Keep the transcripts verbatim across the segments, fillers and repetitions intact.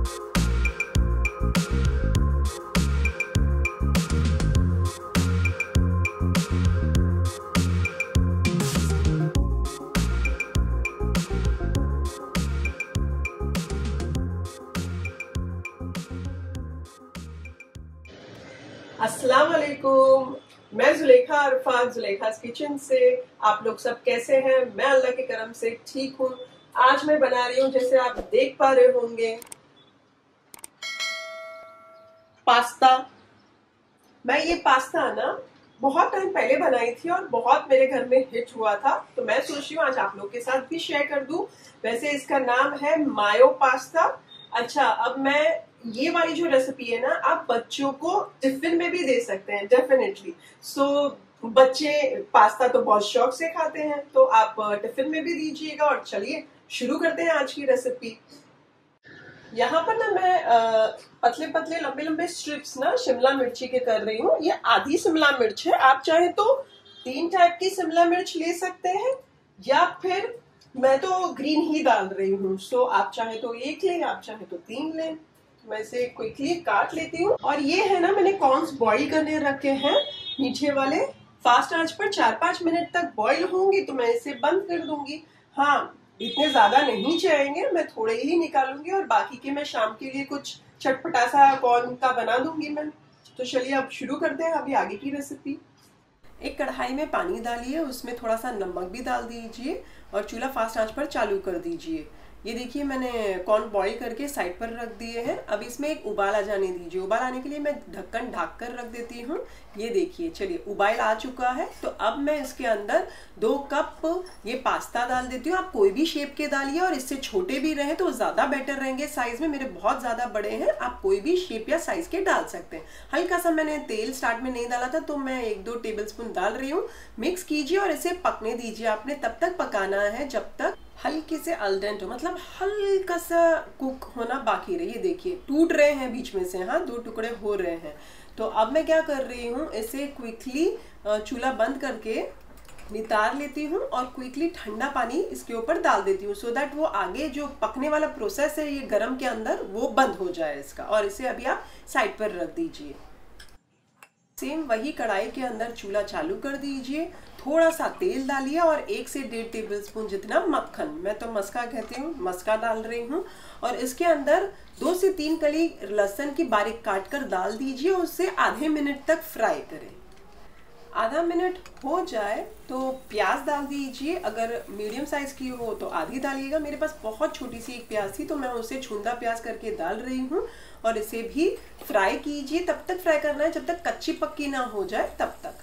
अस्सलाम वालेकुम, मैं जुलेखा अरफात जुलेखा's किचन से। आप लोग सब कैसे हैं? मैं अल्लाह के करम से ठीक हूँ। आज मैं बना रही हूँ, जैसे आप देख पा रहे होंगे, पास्ता। मैं ये पास्ता ना बहुत टाइम पहले बनाई थी और बहुत मेरे घर में हिट हुआ था, तो मैं सोच रही हूँ आज आप लोग के साथ भी शेयर कर दूं। वैसे इसका नाम है मायो पास्ता। अच्छा, अब मैं ये वाली जो रेसिपी है ना, आप बच्चों को टिफिन में भी दे सकते हैं डेफिनेटली। सो so, बच्चे पास्ता तो बहुत शौक से खाते हैं, तो आप टिफिन में भी दीजिएगा। और चलिए शुरू करते हैं आज की रेसिपी। यहाँ पर ना मैं आ, पतले पतले लंबे लंबे स्ट्रिप्स ना शिमला मिर्ची के कर रही हूँ। ये आधी शिमला मिर्च है, आप चाहे तो तीन टाइप की शिमला मिर्च ले सकते हैं, या फिर मैं तो ग्रीन ही डाल रही हूँ। सो आप चाहे तो एक लें, आप चाहे तो तीन लें। मैं इसे क्विकली काट लेती हूँ। और ये है ना, मैंने कॉर्न्स बॉईल करने रखे हैं मीठे वाले। फास्ट आंच पर चार पांच मिनट तक बॉईल होंगी तो मैं इसे बंद कर दूंगी। हाँ, इतने ज्यादा नहीं चाहिए, मैं थोड़े ही निकालूंगी और बाकी के मैं शाम के लिए कुछ चटपटा सा कॉर्न का बना दूंगी मैं। तो चलिए अब शुरू करते हैं अभी आगे की रेसिपी। एक कढ़ाई में पानी डालिए, उसमें थोड़ा सा नमक भी डाल दीजिए और चूल्हा फास्ट आंच पर चालू कर दीजिए। ये देखिए मैंने कॉर्न बॉईल करके साइड पर रख दिए हैं। अब इसमें एक उबाल आ जाने दीजिए। उबाल आने के लिए मैं ढक्कन ढक कर रख देती हूँ। ये देखिए, चलिए उबाल आ चुका है। तो अब मैं इसके अंदर दो कप ये पास्ता डाल देती हूँ। आप कोई भी शेप के डालिए, और इससे छोटे भी रहे तो ज्यादा बेटर रहेंगे साइज में। मेरे बहुत ज्यादा बड़े हैं, आप कोई भी शेप या साइज के डाल सकते हैं। हल्का सा मैंने तेल स्टार्ट में नहीं डाला था, तो मैं एक दो टेबल स्पून डाल रही हूँ। मिक्स कीजिए और इसे पकने दीजिए। आपने तब तक पकाना है जब तक हल्के से अल डेंटे, मतलब हल्का सा कुक होना बाकी रहे। ये देखिए टूट रहे हैं बीच में से, हाँ दो टुकड़े हो रहे हैं। तो अब मैं क्या कर रही हूँ, इसे क्विकली चूल्हा बंद करके नितार लेती हूँ और क्विकली ठंडा पानी इसके ऊपर डाल देती हूँ, सो दैट वो आगे जो पकने वाला प्रोसेस है ये गरम के अंदर वो बंद हो जाए इसका। और इसे अभी आप साइड पर रख दीजिए। सेम वही कढ़ाई के अंदर चूल्हा चालू कर दीजिए। थोड़ा सा तेल डालिए और एक से डेढ़ टेबल स्पून जितना मक्खन, मैं तो मस्का कहती हूँ, मस्का डाल रही हूँ। और इसके अंदर दो से तीन कली लहसुन की बारीक काट कर डाल दीजिए। उससे आधे मिनट तक फ्राई करें। आधा मिनट हो जाए तो प्याज डाल दीजिए। अगर मीडियम साइज की हो तो आधी डालिएगा। मेरे पास बहुत छोटी सी एक प्याज थी, तो मैं उसे छुंदा प्याज करके डाल रही हूँ। और इसे भी फ्राई कीजिए। तब तक फ्राई करना है जब तक कच्ची पक्की ना हो जाए, तब तक।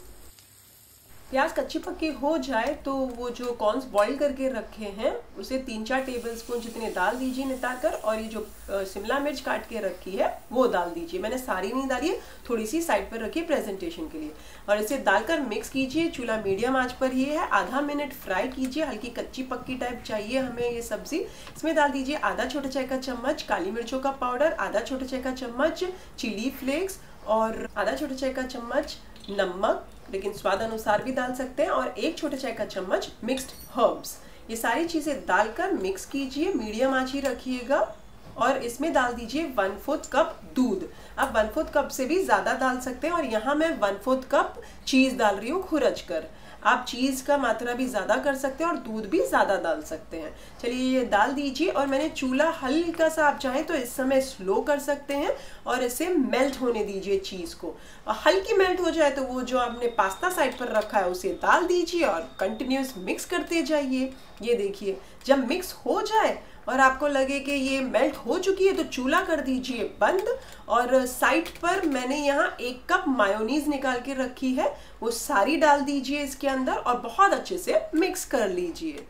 प्याज कच्ची पक्की हो जाए तो वो जो कॉर्न्स बॉईल करके रखे हैं उसे तीन चार टेबल स्पून जितने डाल दीजिए नितार कर। और ये जो शिमला मिर्च काट के रखी है वो डाल दीजिए। मैंने सारी नहीं डाली है, थोड़ी सी साइड पर रखी प्रेजेंटेशन के लिए। और इसे डालकर मिक्स कीजिए। चूल्हा मीडियम आंच पर ही है। आधा मिनट फ्राई कीजिए। हल्की कच्ची पक्की टाइप चाहिए हमें ये सब्जी। इसमें डाल दीजिए आधा छोटा चाय का चम्मच काली मिर्चों का पाउडर, आधा छोटा चाय का चम्मच चिली फ्लेक्स और आधा छोटा चाय का चम्मच नमक, लेकिन स्वाद अनुसार भी डाल सकते हैं, और एक छोटे चाय का चम्मच मिक्स्ड हर्ब्स। ये सारी चीजें डालकर मिक्स कीजिए। मीडियम आंच ही रखिएगा। और इसमें डाल दीजिए वन फोर्थ कप दूध। आप वन फोर्थ कप से भी ज्यादा डाल सकते हैं। और यहाँ मैं वन फोर्थ कप चीज डाल रही हूँ खुरच कर। आप चीज का मात्रा भी ज्यादा कर सकते हैं और दूध भी ज्यादा डाल सकते हैं। चलिए ये डाल दीजिए। और मैंने चूल्हा हल्का सा, आप चाहें तो इस समय स्लो कर सकते हैं और इसे मेल्ट होने दीजिए चीज को। और हल्की मेल्ट हो जाए तो वो जो आपने पास्ता साइड पर रखा है उसे डाल दीजिए और कंटिन्यूस मिक्स करते जाइए। ये देखिए जब मिक्स हो जाए और आपको लगे कि ये मेल्ट हो चुकी है तो चूल्हा कर दीजिए बंद। और साइड पर मैंने यहाँ एक कप मायोनीज निकाल के रखी है, वो सारी डाल दीजिए इसके अंदर और बहुत अच्छे से मिक्स कर लीजिए।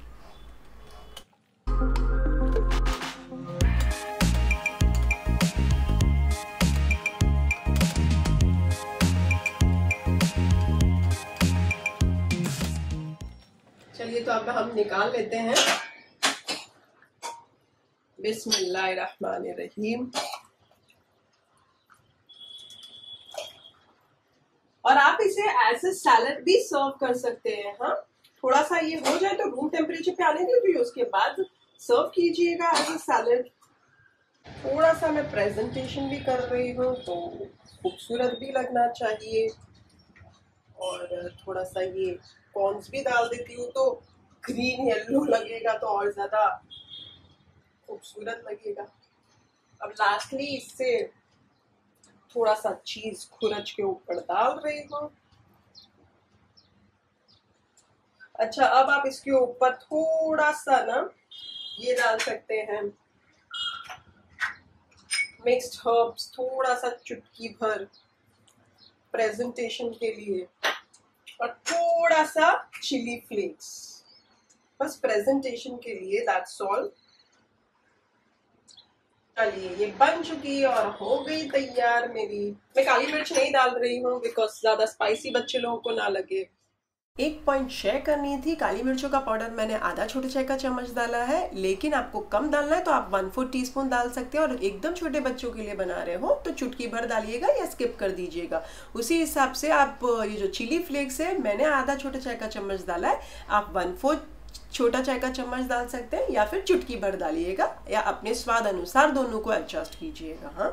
चलिए तो अब हम निकाल लेते हैं। बिस्मिल्लाहिर्रहमानिर्रहीम। और आप इसे एज ए सैलड भी सर्व कर सकते हैं। हाँ, थोड़ा सा ये हो जाए तो रूम टेम्परेचर पे आने दीजिए, उसके बाद सर्व कीजिएगा एज ए सैलड। थोड़ा सा मैं प्रेजेंटेशन भी कर रही हूँ तो खूबसूरत भी लगना चाहिए, और थोड़ा सा ये कॉर्न्स भी डाल देती हूँ तो ग्रीन येलो लगेगा तो और ज्यादा खूबसूरत लगेगा। अब लास्टली इससे थोड़ा सा चीज खुरच के ऊपर डाल रही हूँ। अच्छा, अब आप इसके ऊपर थोड़ा सा ना ये डाल सकते हैं मिक्स्ड हर्ब्स, थोड़ा सा चुटकी भर प्रेजेंटेशन के लिए, और थोड़ा सा चिली फ्लेक्स, बस प्रेजेंटेशन के लिए, दैट्स ऑल। चलिए ये बन चुकी और हो गई तैयार मेरी। मैं काली मिर्च नहीं डाल रही हूँ बिकॉज ज्यादा स्पाइसी बच्चे लोगों को ना लगे। एक पॉइंट शेयर करनी थी, काली मिर्चों का पाउडर मैंने आधा छोटे चाय का चम्मच डाला है, लेकिन आपको कम डालना है तो आप वन फोर्थ टी स्पून डाल सकते हैं, और एकदम छोटे बच्चों के लिए बना रहे हो तो चुटकी भर डालिएगा या स्किप कर दीजिएगा। उसी हिसाब से आप ये जो चिली फ्लेक्स है मैंने आधा छोटे चाय का चम्मच डाला है, आप वन फोर्थ छोटा चाय का चम्मच डाल सकते हैं या फिर चुटकी भर डालिएगा, या अपने स्वाद अनुसार दोनों को एडजस्ट कीजिएगा। हाँ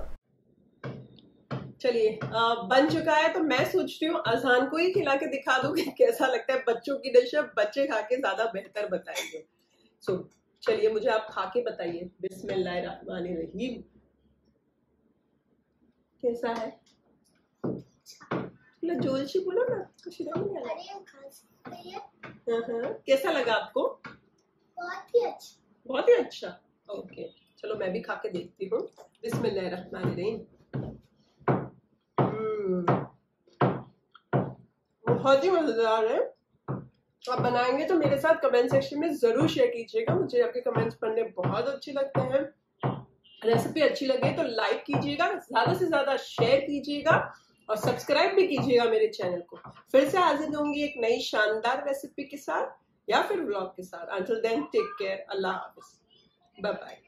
चलिए बन चुका है, तो मैं सोचती हूँ अजान को ही खिला के दिखा दूं कि कैसा लगता है। बच्चों की डिश है, बच्चे खा के ज्यादा बेहतर बताएंगे। सो so, चलिए मुझे आप खा के बताइए। बिस्मिल्लाहिर्रहमानिर्रहीम। कैसा है? जोर से बोलो ना, कुछ नहीं आ रहा। कैसा लगा आपको? बहुत ही अच्छा। बहुत ही अच्छा। ओके चलो मैं भी खा के देखती हूँ। बिस्मिल्लाहिर्रहमानिर्रहीम। बहुत ही मजेदार है। आप बनाएंगे तो मेरे साथ कमेंट सेक्शन में जरूर शेयर कीजिएगा, मुझे आपके कमेंट्स पढ़ने बहुत अच्छे लगते हैं। रेसिपी अच्छी लगे तो लाइक कीजिएगा, ज्यादा से ज्यादा शेयर कीजिएगा, और सब्सक्राइब भी कीजिएगा मेरे चैनल को। फिर से हाजिर होंगी एक नई शानदार रेसिपी के साथ या फिर व्लॉग के साथ। अंटिल देन टेक केयर, अल्लाह हाफिज, बाय बाय।